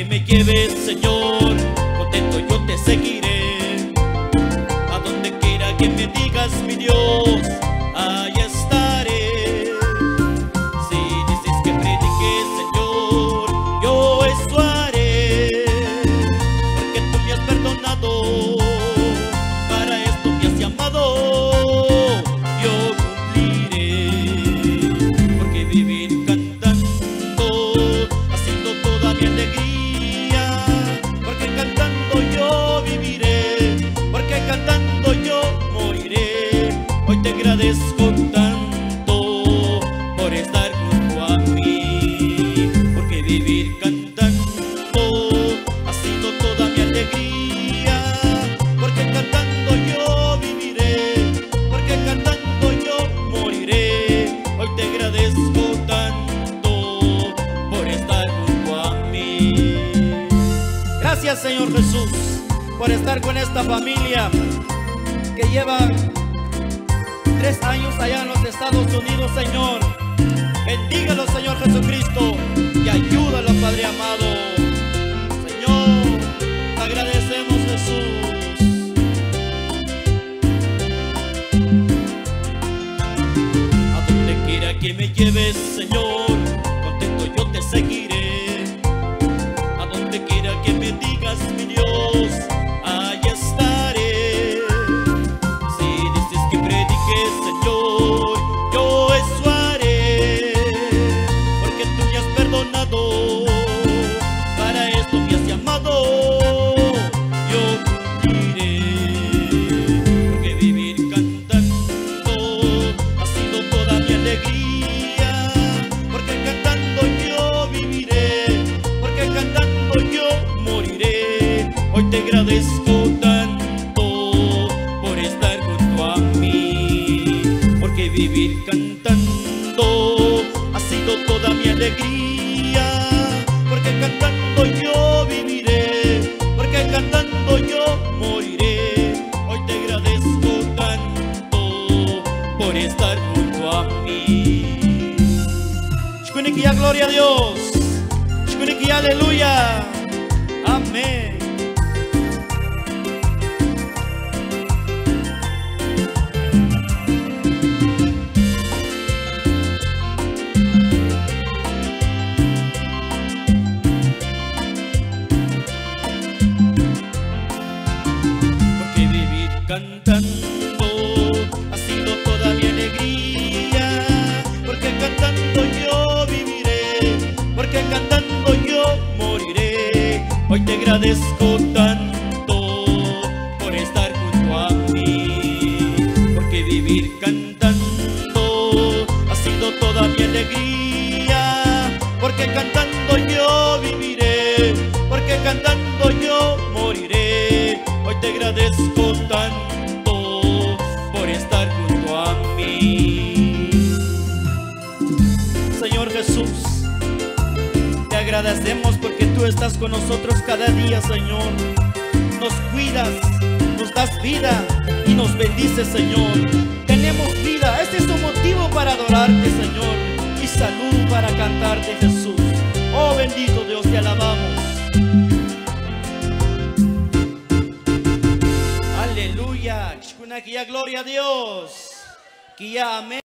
que me lleves, Señor, contento yo te seguiré. A donde quiera que me digas, mi Dios, ahí estaré. Si dices que predique, Señor, yo eso haré, porque tú me has perdonado, para esto me has llamado, yo cumpliré. Porque vivir cantando ha sido toda mi alegría, porque cantando yo viviré, porque cantando yo moriré. Hoy te agradezco tanto por estar junto a mí, porque vivir cantando ha sido toda mi alegría, porque cantando yo viviré, porque cantando yo moriré. Hoy te agradezco tanto por estar junto a mí. Gracias, Señor Jesús, por estar con esta familia que lleva 3 años allá en los Estados Unidos, Señor. Bendígalo, Señor Jesucristo, y ayúdalo, Padre amado. Señor, te agradecemos, Jesús. A donde quiera que me lleves, Señor, contento yo te seguiré. A donde quiera que me digas, mi Dios, ahí estaré. Si dices que prediques, Señor, yo eso haré, porque tú me has perdonado, para esto me has llamado, yo cumpliré. Porque vivir cantando ha sido toda mi alegría, porque cantando yo viviré, porque cantando yo moriré. Hoy te agradezco tanto por estar junto a mí, porque vivir cantando ha sido toda mi alegría, porque cantando yo viviré, porque cantando yo moriré. Hoy te agradezco tanto por estar junto a mí. Shkunikia, gloria a Dios. Shkunikia, aleluya. Amén. Porque vivir cantando ha sido toda mi alegría, porque cantando yo viviré, porque cantando yo moriré. Hoy te agradezco tanto por estar junto a mí, porque vivir cantando ha sido toda mi alegría, porque cantando yo viviré, porque cantando yo moriré. Hoy te agradezco tanto por estar junto a mí. Señor Jesús, te agradecemos porque tú estás con nosotros cada día, Señor. Nos cuidas, nos das vida y nos bendices, Señor. Tenemos vida, este es un motivo para adorarte, Señor, y salud para cantarte, Jesús. Oh, bendito Dios, te alabamos. Aleluya. Shkunakia, gloria a Dios. Kia, amén.